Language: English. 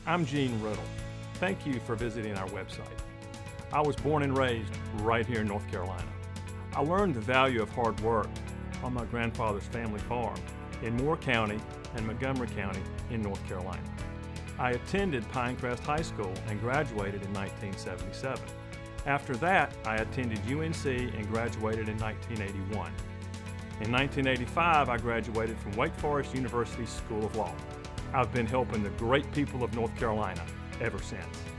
I'm Gene Riddle. Thank you for visiting our website. I was born and raised right here in North Carolina. I learned the value of hard work on my grandfather's family farm in Moore County and Montgomery County in North Carolina. I attended Pinecrest High School and graduated in 1977. After that, I attended UNC and graduated in 1981. In 1985, I graduated from Wake Forest University's School of Law. I've been helping the great people of North Carolina ever since.